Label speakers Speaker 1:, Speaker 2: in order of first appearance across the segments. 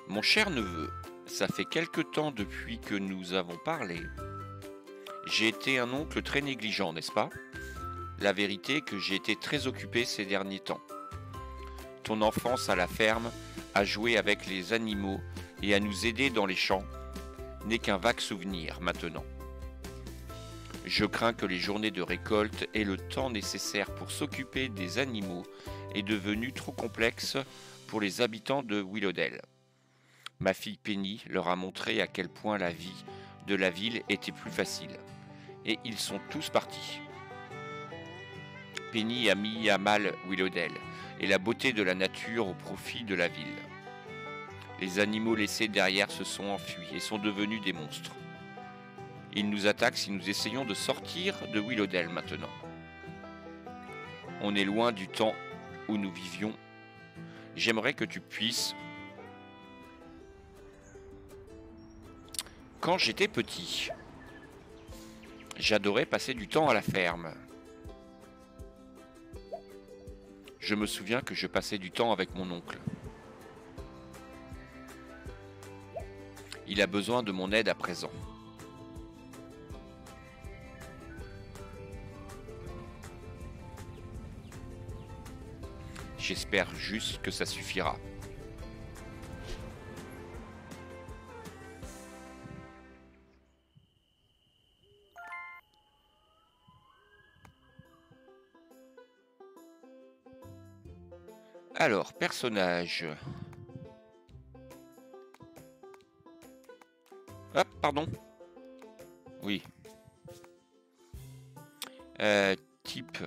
Speaker 1: Mon cher neveu, ça fait quelque temps depuis que nous avons parlé. J'ai été un oncle très négligent, n'est-ce pas? La vérité est que j'ai été très occupé ces derniers temps. Ton enfance à la ferme, à jouer avec les animaux et à nous aider dans les champs, n'est qu'un vague souvenir maintenant. Je crains que les journées de récolte et le temps nécessaire pour s'occuper des animaux est devenu trop complexe pour les habitants de Willowdale. Ma fille Penny leur a montré à quel point la vie de la ville était plus facile. Et ils sont tous partis. Penny a mis à mal Willowdale et la beauté de la nature au profit de la ville. Les animaux laissés derrière se sont enfuis et sont devenus des monstres. Ils nous attaquent si nous essayons de sortir de Willowdale maintenant. On est loin du temps où nous vivions. J'aimerais que tu puisses... Quand j'étais petit, j'adorais passer du temps à la ferme. Je me souviens que je passais du temps avec mon oncle. Il a besoin de mon aide à présent. J'espère juste que ça suffira. Alors, personnage. Hop, pardon. Oui. Type.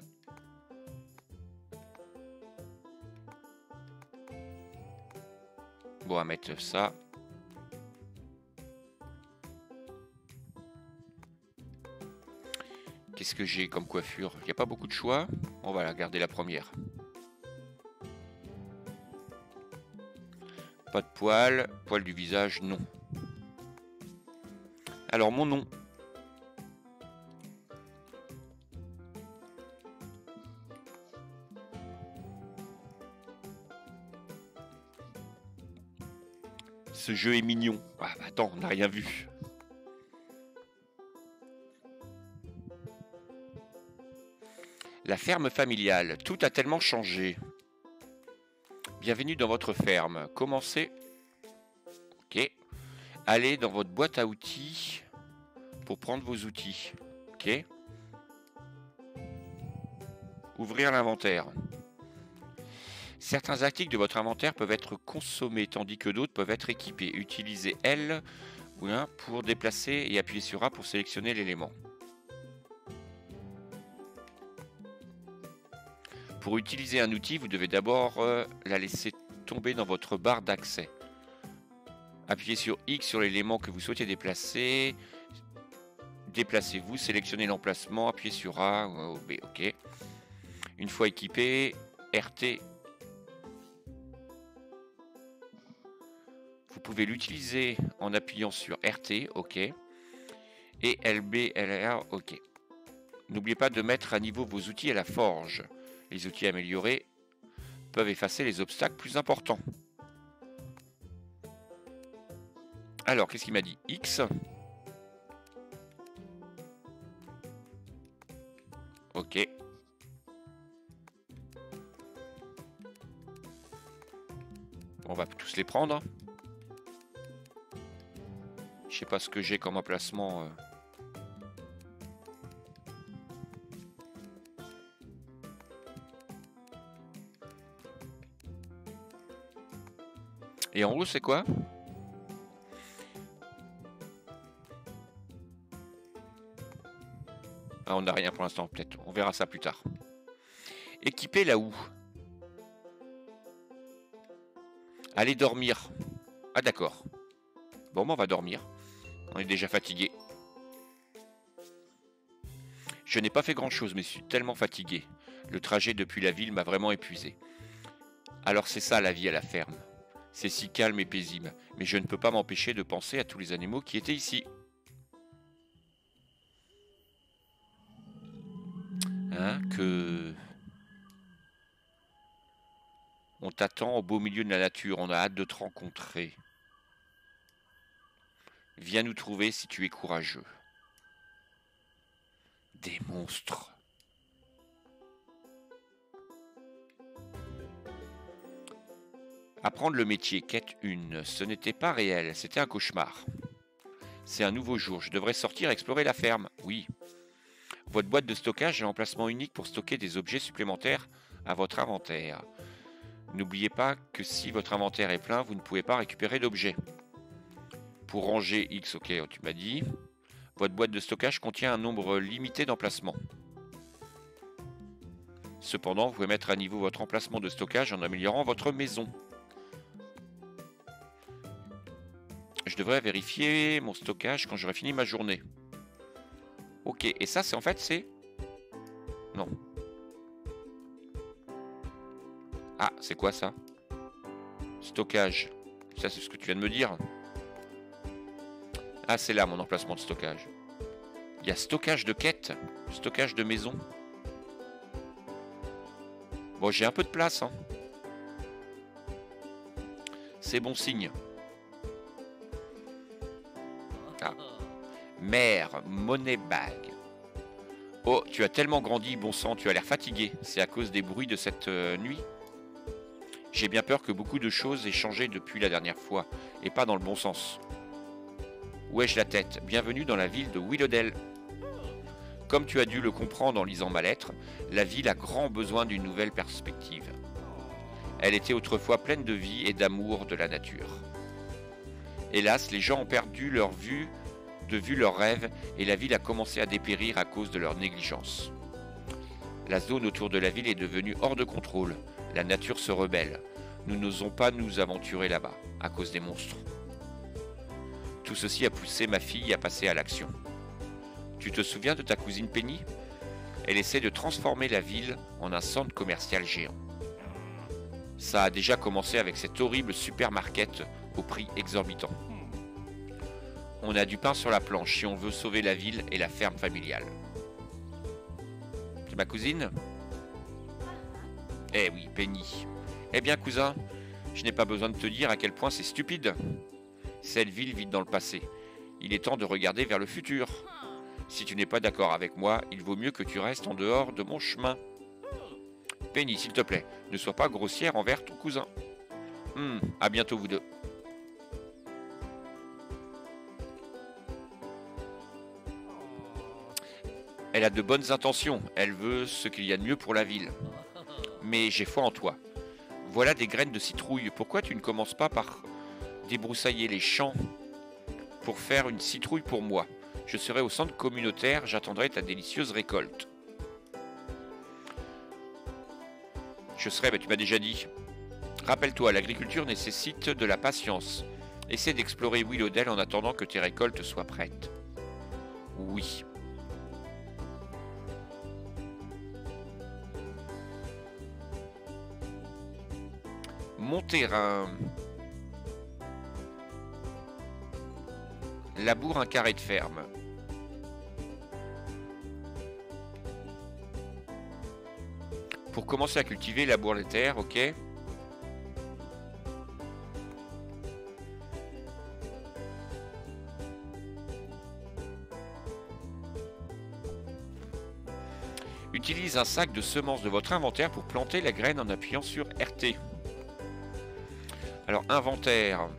Speaker 1: Bon, on va mettre ça. Qu'est-ce que j'ai comme coiffure? Il n'y a pas beaucoup de choix. On va la garder la première. Pas de poils. Poils du visage, non. Alors, mon nom. Ce jeu est mignon. Ah, attends, on n'a rien vu. La ferme familiale. Tout a tellement changé. Bienvenue dans votre ferme. Commencez. Ok. Allez dans votre boîte à outils pour prendre vos outils. Ok. Ouvrir l'inventaire. Certains articles de votre inventaire peuvent être consommés tandis que d'autres peuvent être équipés. Utilisez L ou 1 pour déplacer et appuyez sur A pour sélectionner l'élément. Pour utiliser un outil, vous devez d'abord la laisser tomber dans votre barre d'accès. Appuyez sur X sur l'élément que vous souhaitez déplacer. Déplacez-vous, sélectionnez l'emplacement, appuyez sur A ou B. OK. Une fois équipé, RT. Vous pouvez l'utiliser en appuyant sur RT, OK. Et LB, LR, OK. N'oubliez pas de mettre à niveau vos outils à la forge. Les outils améliorés peuvent effacer les obstacles plus importants. Alors, qu'est-ce qu'il m'a dit? X. OK. On va tous les prendre. Je sais pas ce que j'ai comme emplacement. Et en haut, c'est quoi? Ah, on n'a rien pour l'instant, peut-être. On verra ça plus tard. Équipé là où? Allez dormir. Ah d'accord. Bon, on va dormir. On est déjà fatigué. Je n'ai pas fait grand-chose, mais je suis tellement fatigué. Le trajet depuis la ville m'a vraiment épuisé. Alors c'est ça la vie à la ferme. C'est si calme et paisible, mais je ne peux pas m'empêcher de penser à tous les animaux qui étaient ici. Hein, que... On t'attend au beau milieu de la nature, on a hâte de te rencontrer. Viens nous trouver si tu es courageux. Des monstres. Apprendre le métier, quête 1. Ce n'était pas réel, c'était un cauchemar. C'est un nouveau jour, je devrais sortir explorer la ferme. Oui. Votre boîte de stockage est l'emplacement unique pour stocker des objets supplémentaires à votre inventaire. N'oubliez pas que si votre inventaire est plein, vous ne pouvez pas récupérer d'objets. Pour ranger X, ok, tu m'as dit. Votre boîte de stockage contient un nombre limité d'emplacements. Cependant, vous pouvez mettre à niveau votre emplacement de stockage en améliorant votre maison. Je devrais vérifier mon stockage quand j'aurai fini ma journée. Ok, et ça, c'est en fait, c'est... Non. Ah, c'est quoi ça? Stockage. Ça, c'est ce que tu viens de me dire. Ah, c'est là mon emplacement de stockage. Il y a stockage de quête, stockage de maison. Bon, j'ai un peu de place, hein. C'est bon signe. Ah. Mère, money bag. Oh, tu as tellement grandi, bon sang, tu as l'air fatigué. C'est à cause des bruits de cette nuit. J'ai bien peur que beaucoup de choses aient changé depuis la dernière fois, et pas dans le bon sens. Wesh la tête, bienvenue dans la ville de Willowdale. Comme tu as dû le comprendre en lisant ma lettre, la ville a grand besoin d'une nouvelle perspective. Elle était autrefois pleine de vie et d'amour de la nature. Hélas, les gens ont perdu de vue leurs rêves et la ville a commencé à dépérir à cause de leur négligence. La zone autour de la ville est devenue hors de contrôle. La nature se rebelle. Nous n'osons pas nous aventurer là-bas, à cause des monstres. Tout ceci a poussé ma fille à passer à l'action. Tu te souviens de ta cousine Penny? Elle essaie de transformer la ville en un centre commercial géant. Ça a déjà commencé avec cette horrible supermarket au prix exorbitant. On a du pain sur la planche si on veut sauver la ville et la ferme familiale. C'est ma cousine? Eh oui, Penny. Eh bien, cousin, je n'ai pas besoin de te dire à quel point c'est stupide. Cette ville vit dans le passé. Il est temps de regarder vers le futur. Si tu n'es pas d'accord avec moi, il vaut mieux que tu restes en dehors de mon chemin. Penny, s'il te plaît, ne sois pas grossière envers ton cousin. À bientôt vous deux. Elle a de bonnes intentions, elle veut ce qu'il y a de mieux pour la ville. Mais j'ai foi en toi. Voilà des graines de citrouille, pourquoi tu ne commences pas par débroussailler les champs pour faire une citrouille pour moi? Je serai au centre communautaire, j'attendrai ta délicieuse récolte. Je serai, mais tu m'as déjà dit. Rappelle-toi, l'agriculture nécessite de la patience. Essaie d'explorer Willowdale en attendant que tes récoltes soient prêtes. Oui. Mon terrain. Laboure un carré de ferme. Pour commencer à cultiver, laboure les terres, ok. Utilise un sac de semences de votre inventaire pour planter la graine en appuyant sur RT. Alors, inventaire.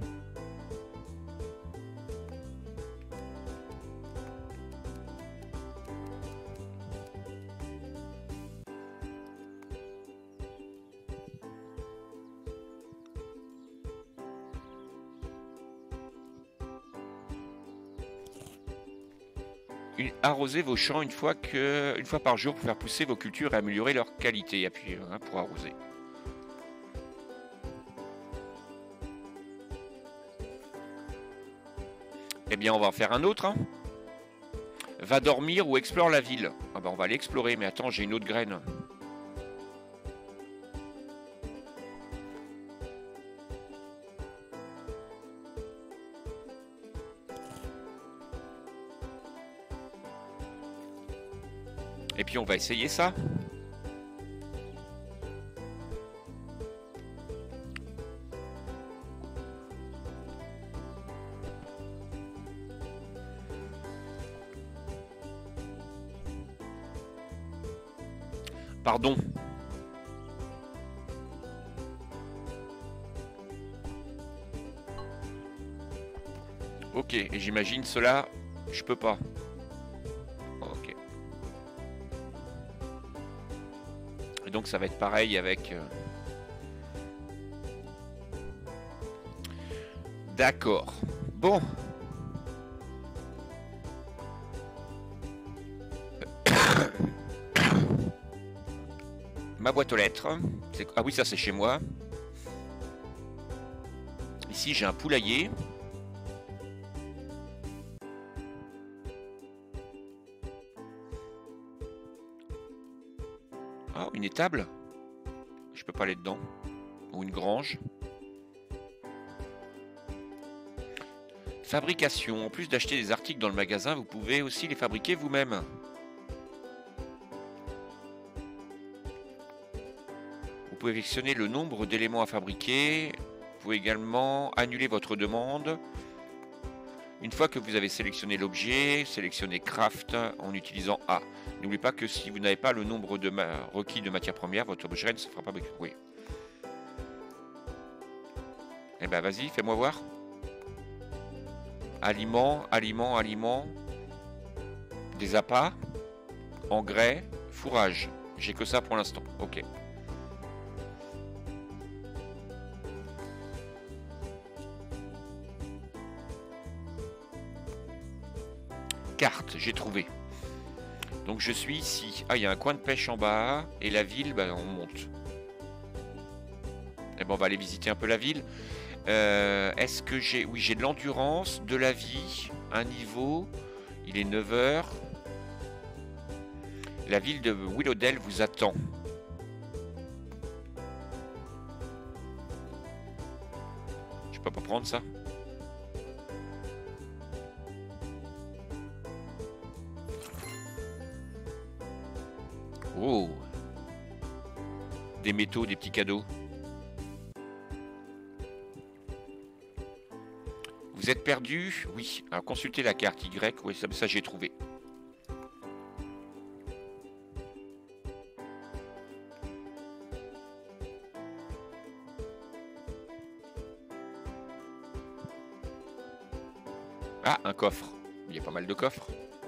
Speaker 1: Arrosez vos champs une fois par jour pour faire pousser vos cultures et améliorer leur qualité. Appuyez pour arroser. Eh bien, on va en faire un autre. Va dormir ou explore la ville. Ah bah on va aller explorer, mais attends, j'ai une autre graine. Et puis on va essayer ça. Pardon. Ok, et j'imagine cela, je peux pas. Ok. Et donc ça va être pareil avec... D'accord. Bon. Ma boîte aux lettres. Ah oui, ça c'est chez moi. Ici j'ai un poulailler. Ah, une étable. Je peux pas aller dedans. Ou une grange. Fabrication. En plus d'acheter des articles dans le magasin, vous pouvez aussi les fabriquer vous-même. Vous pouvez sélectionner le nombre d'éléments à fabriquer. Vous pouvez également annuler votre demande. Une fois que vous avez sélectionné l'objet, sélectionnez Craft en utilisant A. N'oubliez pas que si vous n'avez pas le nombre requis de matières premières, votre objet ne se fera pas fabriquer. Oui. Eh ben vas-y, fais-moi voir. Aliments, aliments, aliments. Des appâts. Engrais. Fourrage. J'ai que ça pour l'instant. Ok. Carte, j'ai trouvé. Donc je suis ici. Ah, il y a un coin de pêche en bas. Et la ville, bah, on monte. Et bon, on va aller visiter un peu la ville. Est-ce que j'ai... Oui, j'ai de l'endurance, de la vie, un niveau. Il est 9 h. La ville de Willowdale vous attend. Je peux pas prendre ça? Oh! Des métaux, des petits cadeaux. Vous êtes perdu? Oui. Alors consultez la carte Y. Oui, ça j'ai trouvé. Ah, un coffre. Il y a pas mal de coffres.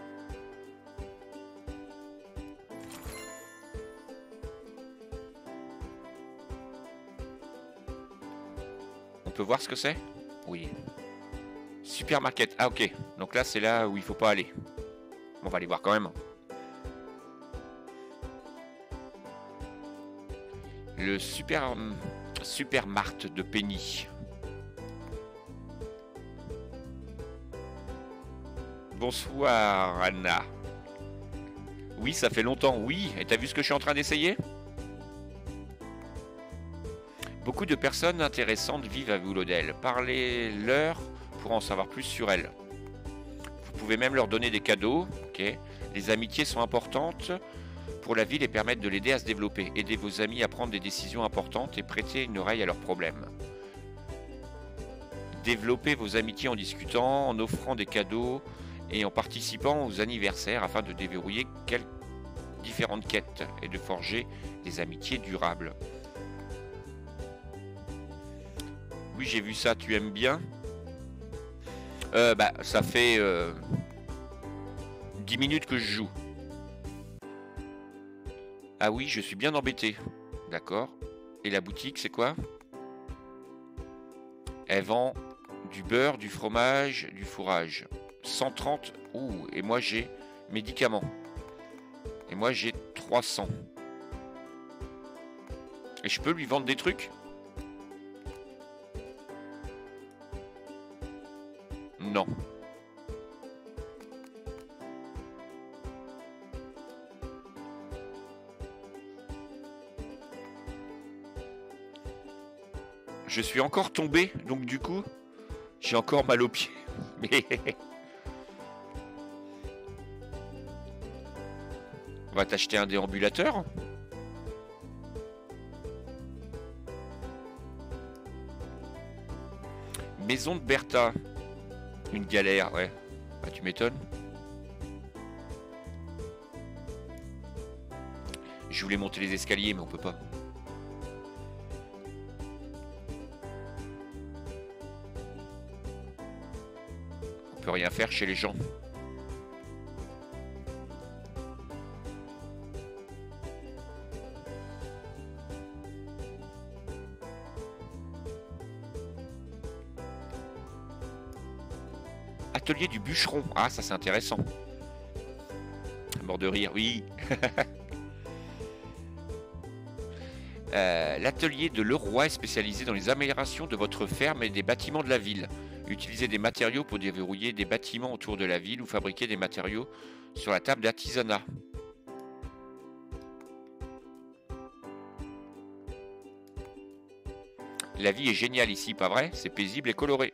Speaker 1: On peut voir ce que c'est? Oui. Supermarket. Ah ok. Donc là c'est là où il faut pas aller. On va aller voir quand même. Le Supermart de Penny. Bonsoir Anna. Oui, ça fait longtemps. Oui, et t'as vu ce que je suis en train d'essayer? Beaucoup de personnes intéressantes vivent à Willowdale. Parlez-leur pour en savoir plus sur elles. Vous pouvez même leur donner des cadeaux. Okay. Les amitiés sont importantes pour la ville et permettent de l'aider à se développer. Aidez vos amis à prendre des décisions importantes et prêtez une oreille à leurs problèmes. Développez vos amitiés en discutant, en offrant des cadeaux et en participant aux anniversaires afin de déverrouiller différentes quêtes et de forger des amitiés durables. Oui, j'ai vu ça, tu aimes bien? Bah, ça fait 10 minutes que je joue. Ah oui, je suis bien embêté. D'accord. Et la boutique, c'est quoi? Elle vend du beurre, du fromage, du fourrage. 130. Ouh, et moi j'ai médicaments. Et moi j'ai 300. Et je peux lui vendre des trucs? Non. Je suis encore tombé, donc du coup, j'ai encore mal aux pieds. Mais... On va t'acheter un déambulateur. Maison de Bertha. Une galère, ouais. Bah, tu m'étonnes. Je voulais monter les escaliers, mais on peut pas. On peut rien faire chez les gens. Atelier du bûcheron. Ah, ça c'est intéressant. Mort de rire, oui. L'atelier de Leroy est spécialisé dans les améliorations de votre ferme et des bâtiments de la ville. Utilisez des matériaux pour déverrouiller des bâtiments autour de la ville ou fabriquer des matériaux sur la table d'artisanat. La vie est géniale ici, pas vrai? C'est paisible et coloré.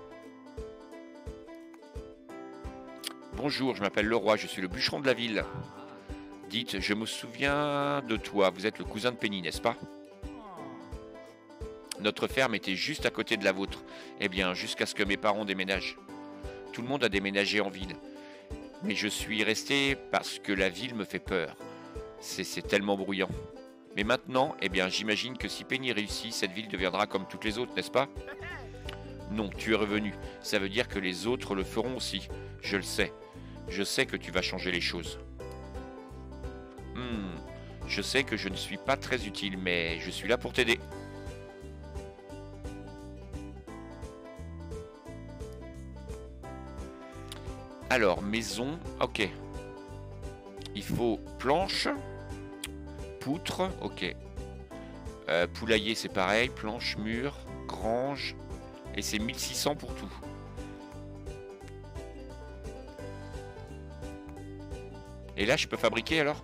Speaker 1: Bonjour, je m'appelle Leroy, je suis le bûcheron de la ville. Dites, je me souviens de toi, vous êtes le cousin de Penny, n'est-ce pas? Notre ferme était juste à côté de la vôtre. Eh bien, jusqu'à ce que mes parents déménagent. Tout le monde a déménagé en ville. Mais je suis resté parce que la ville me fait peur. C'est tellement bruyant. Mais maintenant, eh bien, j'imagine que si Penny réussit, cette ville deviendra comme toutes les autres, n'est-ce pas? Non, tu es revenu. Ça veut dire que les autres le feront aussi. Je le sais. Je sais que tu vas changer les choses. Je sais que je ne suis pas très utile, mais je suis là pour t'aider. Alors, maison, ok. Il faut planche, poutre, ok. Poulailler, c'est pareil, planche, mur, grange, et c'est 1600 pour tout. Et là, je peux fabriquer alors?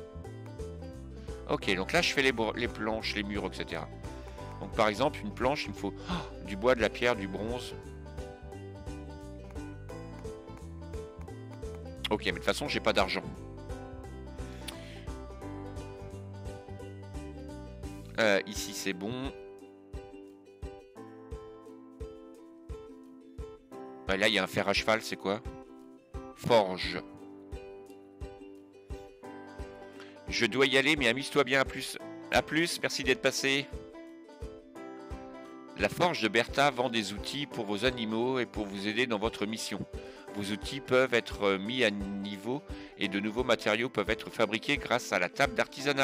Speaker 1: Ok, donc là, je fais les planches, les murs, etc. Donc par exemple, une planche, il me faut du bois, de la pierre, du bronze. Ok, mais de toute façon, j'ai pas d'argent. Ici, c'est bon. Là, il y a un fer à cheval, c'est quoi? Forge. Je dois y aller, mais amuse-toi bien, à plus. À plus, merci d'être passé. La Forge de Bertha vend des outils pour vos animaux et pour vous aider dans votre mission. Vos outils peuvent être mis à niveau et de nouveaux matériaux peuvent être fabriqués grâce à la table d'artisanat.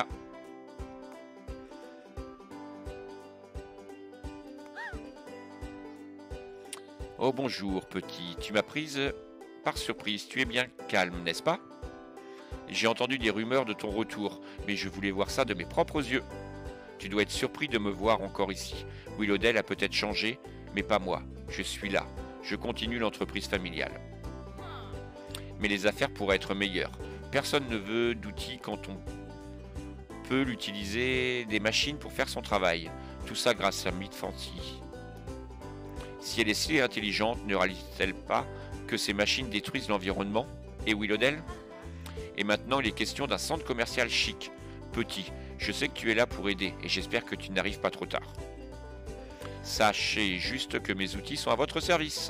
Speaker 1: Oh bonjour petit, tu m'as prise par surprise, tu es bien calme, n'est-ce pas? J'ai entendu des rumeurs de ton retour, mais je voulais voir ça de mes propres yeux. Tu dois être surpris de me voir encore ici. Willowdale a peut-être changé, mais pas moi. Je suis là. Je continue l'entreprise familiale. Mais les affaires pourraient être meilleures. Personne ne veut d'outils quand on peut l'utiliser des machines pour faire son travail. Tout ça grâce à Midfancy. Si elle est si intelligente, ne réalise-t-elle pas que ces machines détruisent l'environnement? Et Willowdale? Et maintenant, il est question d'un centre commercial chic. Petit, je sais que tu es là pour aider et j'espère que tu n'arrives pas trop tard. Sachez juste que mes outils sont à votre service.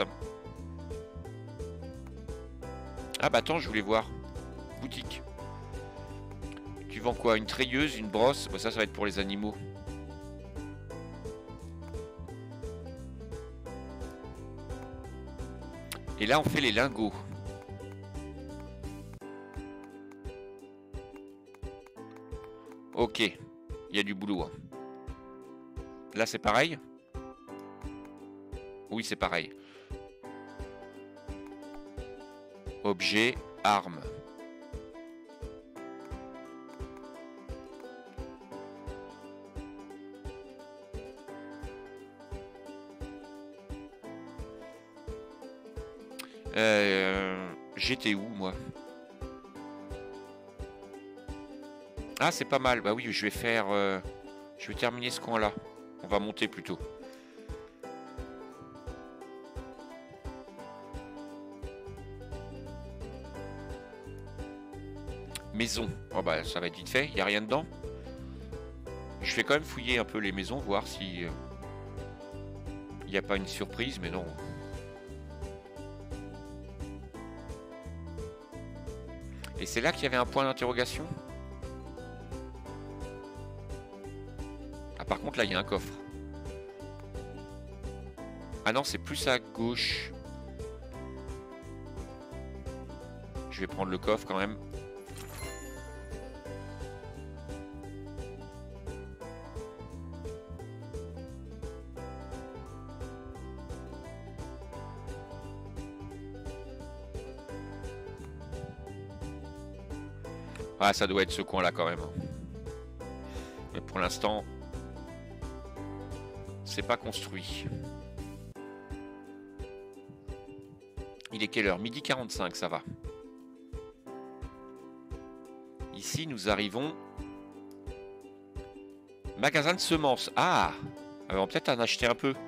Speaker 1: Ah bah attends, je voulais voir. Boutique. Tu vends quoi? Une treilleuse, une brosse? Bah ça va être pour les animaux. Et là, on fait les lingots. Ok, il y a du boulot. Hein. Là, c'est pareil? Oui, c'est pareil. Objet, arme. J'étais où, moi? Ah, c'est pas mal. Bah oui, je vais faire... je vais terminer ce coin-là. On va monter plutôt. Maison. Oh bah ça va être vite fait. Il n'y a rien dedans. Je vais quand même fouiller un peu les maisons, voir si... il n'y a pas une surprise, mais non. Et c'est là qu'il y avait un point d'interrogation? par contre, là, il y a un coffre. Ah non, c'est plus à gauche. Je vais prendre le coffre quand même. Ah, ça doit être ce coin-là quand même. Mais pour l'instant, c'est pas construit. Il est quelle heure? Midi 45, ça va. Ici, nous arrivons. Magasin de semences. Ah! On va peut-être en acheter un peu.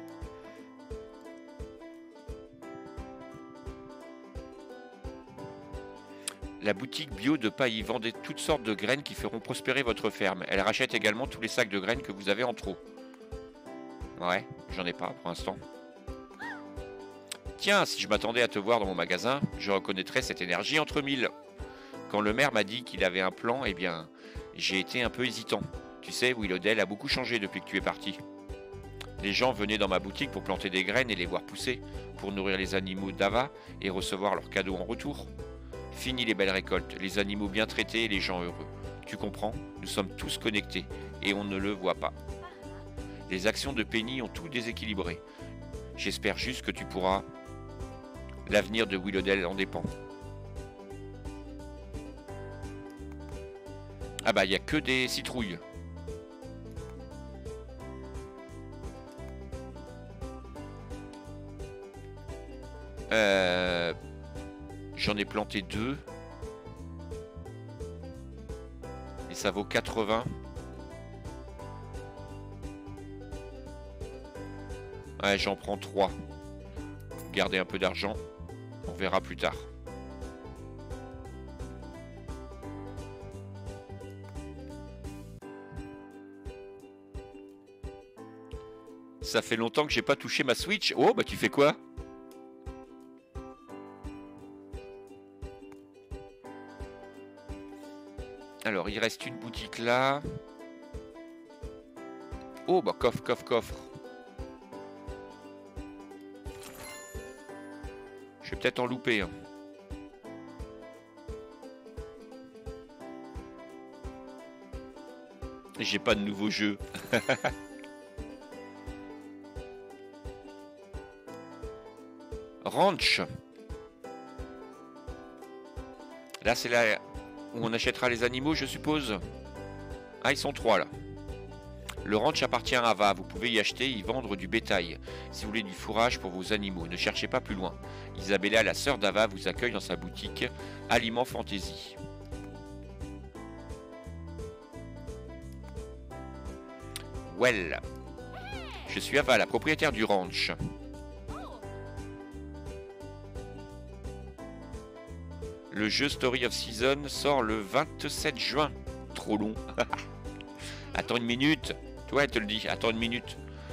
Speaker 1: La boutique bio de Pailly vendait toutes sortes de graines qui feront prospérer votre ferme. Elle rachète également tous les sacs de graines que vous avez en trop. Ouais, j'en ai pas pour l'instant. Tiens, si je m'attendais à te voir dans mon magasin, je reconnaîtrais cette énergie entre mille. Quand le maire m'a dit qu'il avait un plan, eh bien, j'ai été un peu hésitant. Tu sais, Willowdale a beaucoup changé depuis que tu es parti. Les gens venaient dans ma boutique pour planter des graines et les voir pousser, pour nourrir les animaux d'Ava et recevoir leurs cadeaux en retour. Fini les belles récoltes, les animaux bien traités et les gens heureux. Tu comprends, nous sommes tous connectés et on ne le voit pas. Les actions de Penny ont tout déséquilibré. J'espère juste que tu pourras... L'avenir de Willowdale en dépend. Ah bah il n'y a que des citrouilles. J'en ai planté 2. Et ça vaut 80. Ouais, j'en prends 3. Gardez un peu d'argent. On verra plus tard. Ça fait longtemps que j'ai pas touché ma Switch. Oh, bah tu fais quoi? Alors, il reste une boutique là. Oh, bah coffre, coffre, coffre. Je vais peut-être en louper. Hein. J'ai pas de nouveau jeu. Ranch. Là, c'est là où on achètera les animaux, je suppose. Ah, ils sont 3 là. Le ranch appartient à Ava. Vous pouvez y acheter et y vendre du bétail. Si vous voulez du fourrage pour vos animaux, ne cherchez pas plus loin. Isabella, la sœur d'Ava, vous accueille dans sa boutique Aliments Fantasy. Well. Je suis Ava, la propriétaire du ranch. Le jeu Story of Season sort le 27 juin. Trop long. Attends une minute. Toi, elle te le dit. Attends une minute.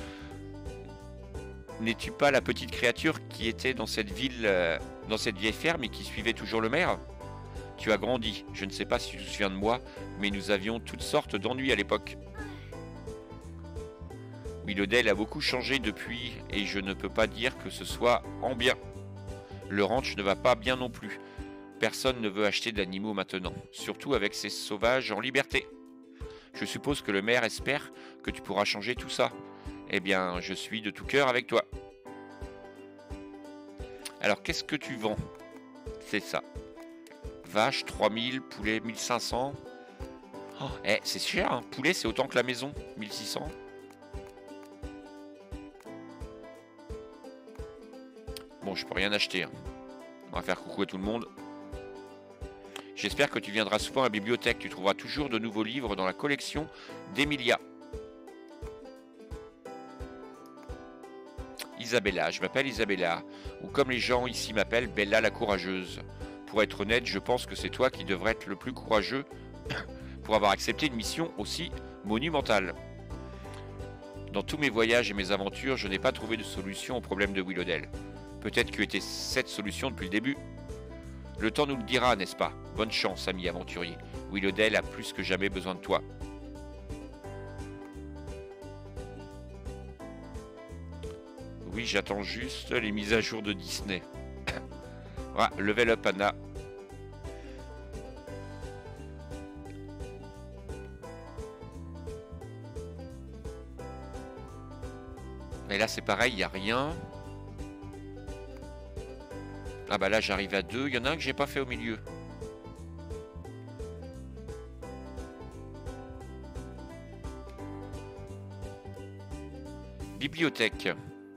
Speaker 1: N'es-tu pas la petite créature qui était dans cette ville, dans cette vieille ferme et qui suivait toujours le maire? Tu as grandi. Je ne sais pas si tu te souviens de moi, mais nous avions toutes sortes d'ennuis à l'époque. Willowdale a beaucoup changé depuis et je ne peux pas dire que ce soit en bien. Le ranch ne va pas bien non plus. Personne ne veut acheter d'animaux maintenant, surtout avec ces sauvages en liberté. Je suppose que le maire espère que tu pourras changer tout ça. Eh bien, je suis de tout cœur avec toi. Alors, qu'est-ce que tu vends? C'est ça. Vache, 3000, poulet, 1500. Oh, c'est cher, hein. Poulet, c'est autant que la maison, 1600. Bon, je peux rien acheter. Hein. On va faire coucou à tout le monde. J'espère que tu viendras souvent à la bibliothèque. Tu trouveras toujours de nouveaux livres dans la collection d'Emilia. Isabella, je m'appelle Isabella. Ou comme les gens ici m'appellent, Bella la courageuse. Pour être honnête, je pense que c'est toi qui devrais être le plus courageux pour avoir accepté une mission aussi monumentale. Dans tous mes voyages et mes aventures, je n'ai pas trouvé de solution au problème de Willowdale. Peut-être que était cette solution depuis le début. Le temps nous le dira, n'est-ce pas? Bonne chance, ami aventurier. Willowdale a plus que jamais besoin de toi. Oui, j'attends juste les mises à jour de Disney. Voilà, level up Anna. Mais là c'est pareil, il n'y a rien. Ah bah là j'arrive à 2. Il y en a un que j'ai pas fait au milieu. Bibliothèque.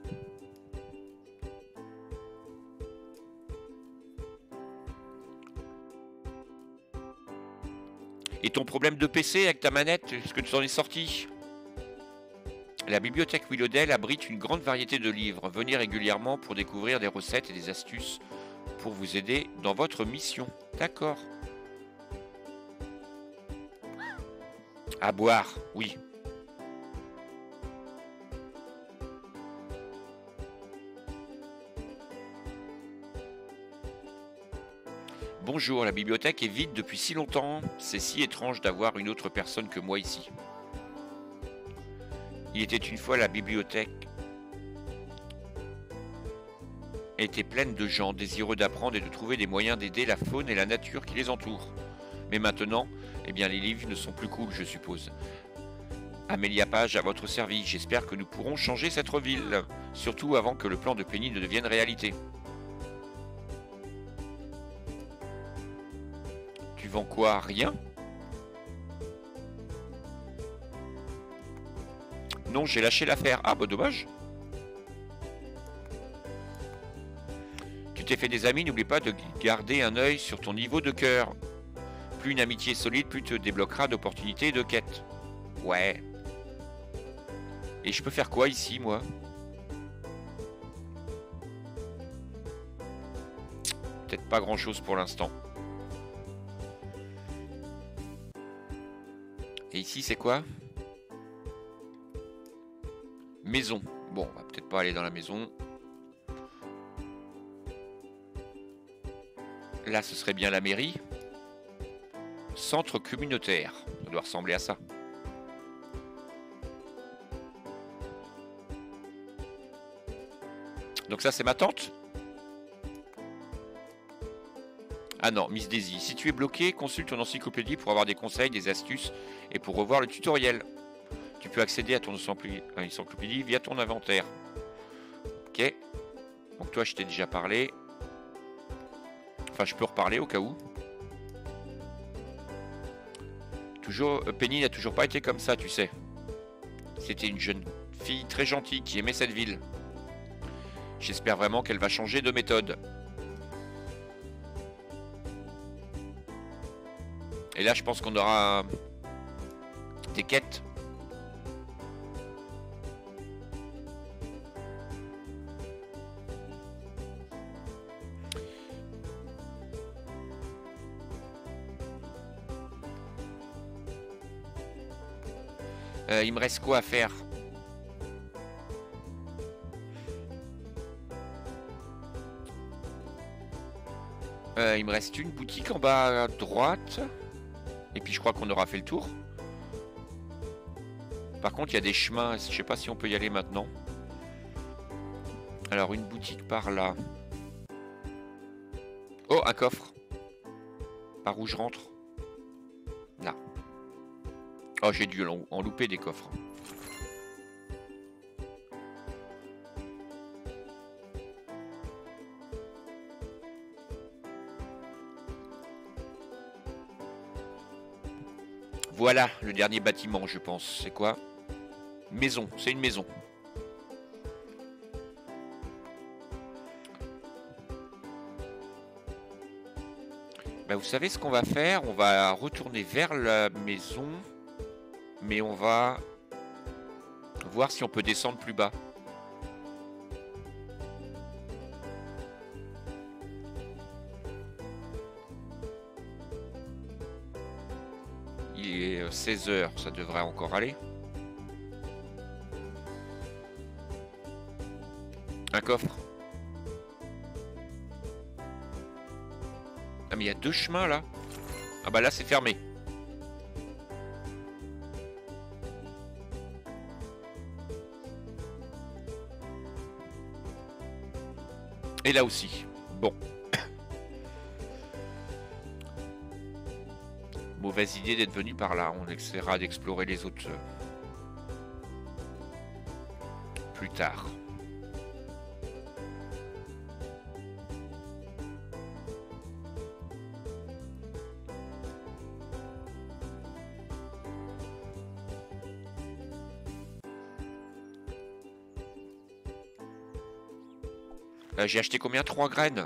Speaker 1: Et ton problème de PC avec ta manette, est-ce que tu en es sorti? La bibliothèque Willowdale abrite une grande variété de livres. Venez régulièrement pour découvrir des recettes et des astuces pour vous aider dans votre mission. D'accord. À boire, oui. Bonjour, la bibliothèque est vide depuis si longtemps. C'est si étrange d'avoir une autre personne que moi ici. Il était une fois la bibliothèque était pleine de gens désireux d'apprendre et de trouver des moyens d'aider la faune et la nature qui les entourent. Mais maintenant, eh bien les livres ne sont plus cool, je suppose. Amélia Page à votre service. J'espère que nous pourrons changer cette ville, surtout avant que le plan de Penny ne devienne réalité. Tu vends quoi? Rien? Non, j'ai lâché l'affaire. Ah bah dommage. Tu t'es fait des amis, n'oublie pas de garder un œil sur ton niveau de cœur. Plus une amitié solide, plus te débloquera d'opportunités et de quêtes. Ouais. Et je peux faire quoi ici, moi? Peut-être pas grand-chose pour l'instant. Et ici, c'est quoi? Maison. Bon, on va peut-être pas aller dans la maison. Là, ce serait bien la mairie. Centre communautaire. Ça doit ressembler à ça. Donc ça, c'est ma tante? Ah non, Miss Daisy. Si tu es bloqué, consulte ton encyclopédie pour avoir des conseils, des astuces et pour revoir le tutoriel. Tu peux accéder à ton encyclopédie via ton inventaire. Ok. Donc toi, je t'ai déjà parlé. Enfin, je peux reparler au cas où. Toujours, Penny n'a toujours pas été comme ça, tu sais. C'était une jeune fille très gentille qui aimait cette ville. J'espère vraiment qu'elle va changer de méthode. Et là, je pense qu'on aura des quêtes. Il me reste quoi à faire? Il me reste une boutique en bas à droite. Et puis je crois qu'on aura fait le tour. Par contre, il y a des chemins. Je sais pas si on peut y aller maintenant. Alors, une boutique par là. Oh, un coffre. Par où je rentre? Là. Oh, j'ai dû en louper des coffres. Voilà, le dernier bâtiment, je pense. C'est quoi? Maison, c'est une maison. Bah, vous savez ce qu'on va faire? On va retourner vers la maison. Mais on va voir si on peut descendre plus bas. Il est 16 h, ça devrait encore aller. Un coffre. Ah mais il y a deux chemins là. Ah bah là c'est fermé. Et là aussi. Bon. Mauvaise idée d'être venu par là. On essaiera d'explorer les autres plus tard. J'ai acheté combien? 3 graines.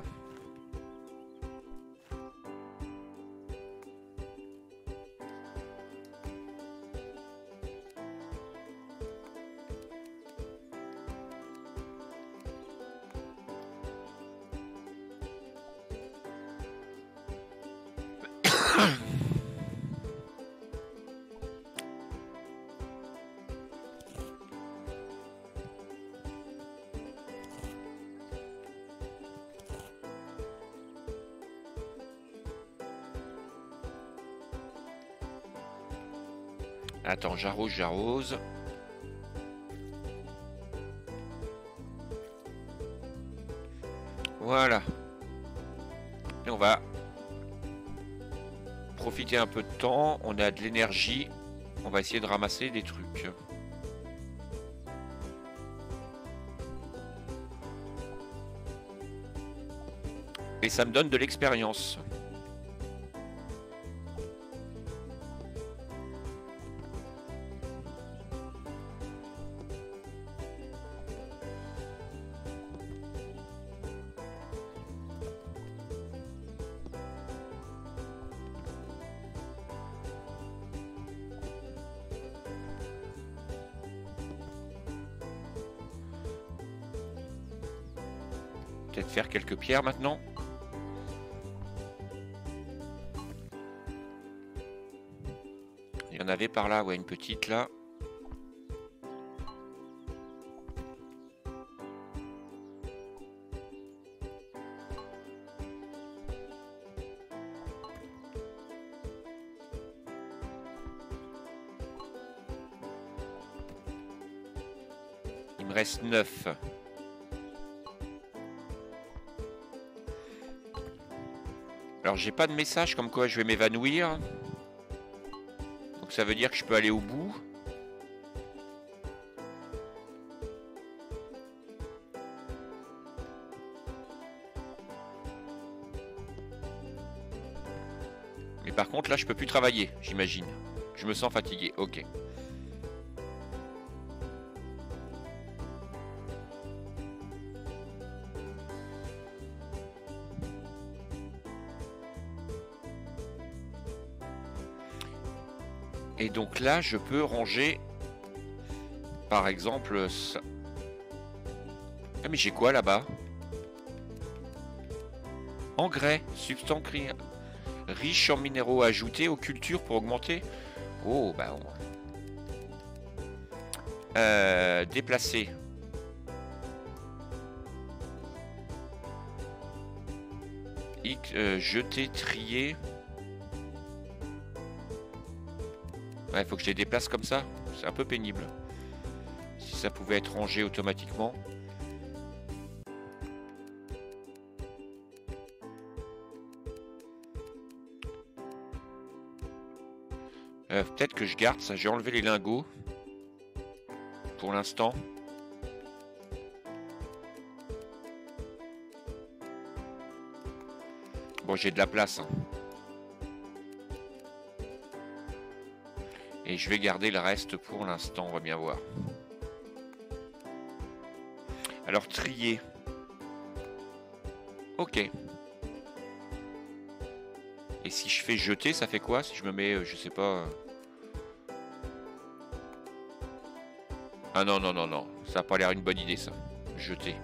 Speaker 1: Attends, j'arrose. Voilà. Et on va profiter un peu de temps. On a de l'énergie. On va essayer de ramasser des trucs. Et ça me donne de l'expérience. Peut-être faire quelques pierres maintenant. Il y en avait par là, ouais, une petite là. Il me reste 9. Alors j'ai pas de message comme quoi je vais m'évanouir. Donc ça veut dire que je peux aller au bout. Mais par contre là je peux plus travailler, j'imagine. Je me sens fatigué, ok. Et donc là, je peux ranger, par exemple, ça. Ah mais j'ai quoi là-bas? Engrais, substance riche en minéraux ajoutés aux cultures pour augmenter. Oh, bah déplacer. Jeter, trier. Ouais, il faut que je les déplace comme ça. C'est un peu pénible. Si ça pouvait être rangé automatiquement. Peut-être que je garde ça. J'ai enlevé les lingots. Pour l'instant. Bon, j'ai de la place. Hein. Et je vais garder le reste pour l'instant, on va bien voir. Alors, trier. Ok. Et si je fais jeter, ça fait quoi? Si je me mets, je sais pas... Ah non, non, non, non. Ça n'a pas l'air une bonne idée, ça. Jeter.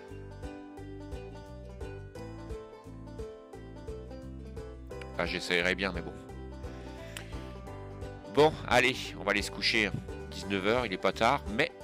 Speaker 1: Enfin, j'essayerai bien, mais bon. Bon, allez, on va aller se coucher. 19 h, il est pas tard, mais